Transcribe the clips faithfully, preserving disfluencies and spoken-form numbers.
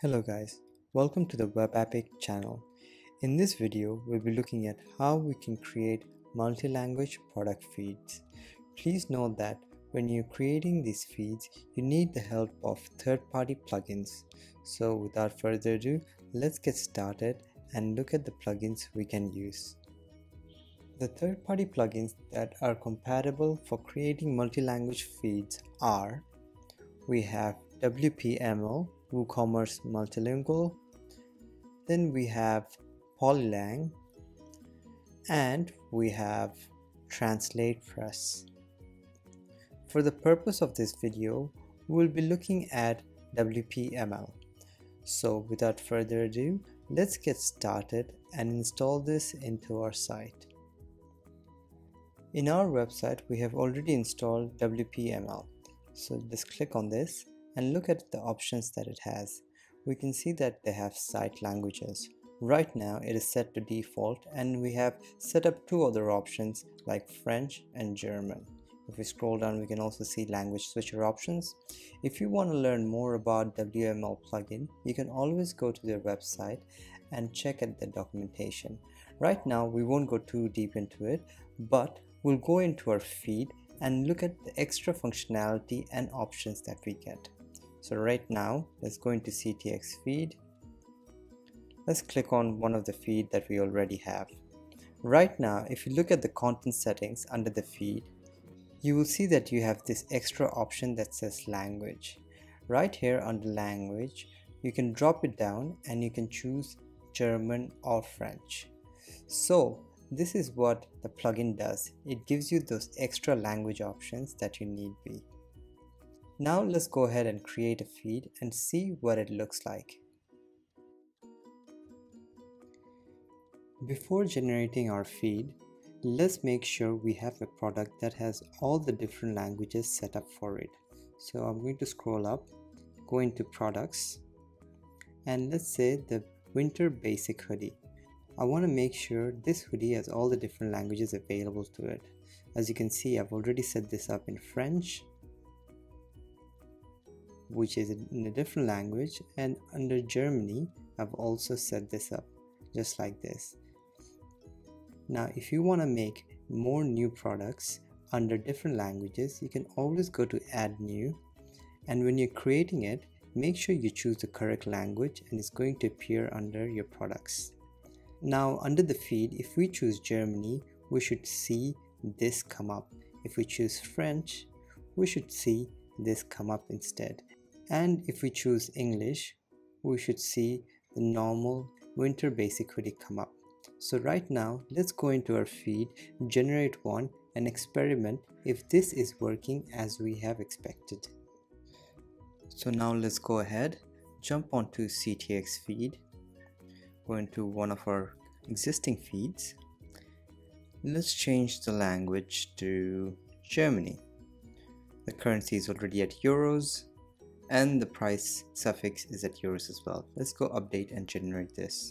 Hello guys, welcome to the WebAppick channel. In this video, we'll be looking at how we can create multi-language product feeds. Please note that when you're creating these feeds, you need the help of third-party plugins. So without further ado, let's get started and look at the plugins we can use. The third-party plugins that are compatible for creating multi-language feeds are, we have W P M L, WooCommerce Multilingual, then we have Polylang, and we have Translate Press. For the purpose of this video, we will be looking at W P M L. So without further ado, let's get started and install this into our site. In our website, we have already installed W P M L. So just click on this and look at the options that it has. We can see that they have site languages. Right now it is set to default, and we have set up two other options like French and German. If we scroll down, we can also see language switcher options. If you want to learn more about W P M L plugin, you can always go to their website and check at the documentation. Right now we won't go too deep into it, but we'll go into our feed and look at the extra functionality and options that we get. So right now, let's go into C T X Feed. Let's click on one of the feed that we already have. Right now, if you look at the content settings under the feed, you will see that you have this extra option that says language. Right here under language, you can drop it down and you can choose German or French. So this is what the plugin does. It gives you those extra language options that you need be. Now let's go ahead and create a feed and see what it looks like. Before generating our feed, let's make sure we have a product that has all the different languages set up for it. So I'm going to scroll up, go into products, and let's say the winter basic hoodie. I want to make sure this hoodie has all the different languages available to it. As you can see, I've already set this up in French, which is in a different language, and under Germany I've also set this up just like this. Now if you want to make more new products under different languages, you can always go to add new, and when you're creating it, make sure you choose the correct language and it's going to appear under your products. Now under the feed, if we choose Germany, we should see this come up. If we choose French, we should see this come up instead. And if we choose English, we should see the normal winter basic hoodie come up. So right now, let's go into our feed, generate one, and experiment if this is working as we have expected. So now let's go ahead, jump onto C T X Feed, go into one of our existing feeds. Let's change the language to Germany. The currency is already at euros, and the price suffix is at euros as well. Let's go update and generate this.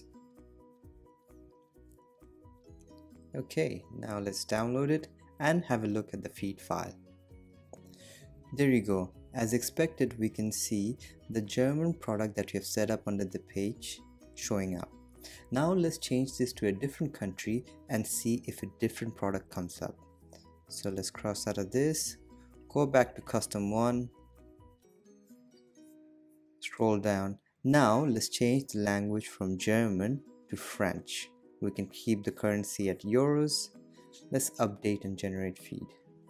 Okay, now let's download it and have a look at the feed file. There you go. As expected, we can see the German product that we have set up under the page showing up. Now let's change this to a different country and see if a different product comes up. So let's cross out of this, go back to custom one, scroll down. Now let's change the language from German to French. We can keep the currency at euros. Let's update and generate feed.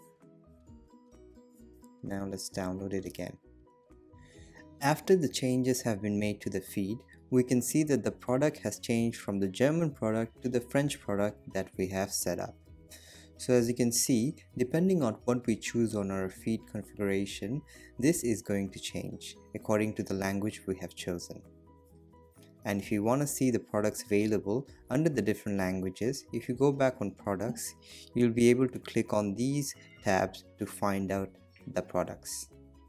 Now let's download it again. After the changes have been made to the feed, we can see that the product has changed from the German product to the French product that we have set up. So as you can see, depending on what we choose on our feed configuration, this is going to change according to the language we have chosen. And if you want to see the products available under the different languages, if you go back on products, you'll be able to click on these tabs to find out the products.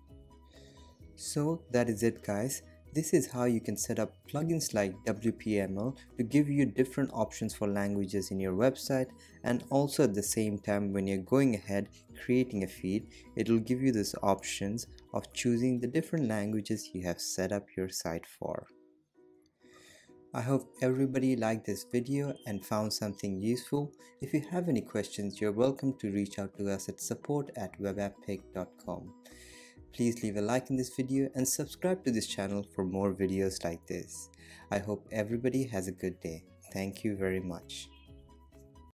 So that is it guys. This is how you can set up plugins like W P M L to give you different options for languages in your website, and also at the same time when you're going ahead creating a feed, it will give you these options of choosing the different languages you have set up your site for. I hope everybody liked this video and found something useful. If you have any questions, you're welcome to reach out to us at support at webappick dot com. Please leave a like in this video and subscribe to this channel for more videos like this. I hope everybody has a good day. Thank you very much.